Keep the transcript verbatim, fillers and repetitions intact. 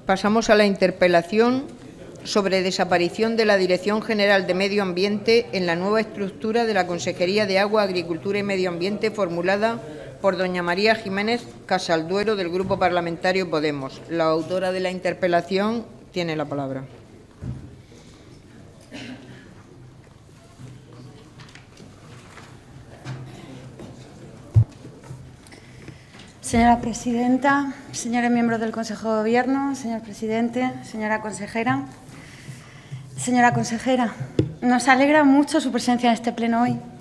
Pasamos a la interpelación sobre desaparición de la Dirección General de Medio Ambiente en la nueva estructura de la Consejería de Agua, Agricultura y Medio Ambiente, formulada por doña María Jiménez Casalduero, del Grupo Parlamentario Podemos. La autora de la interpelación tiene la palabra. Señora presidenta, señores miembros del Consejo de Gobierno, señor presidente, señora consejera. Señora consejera, nos alegra mucho su presencia en este pleno hoy.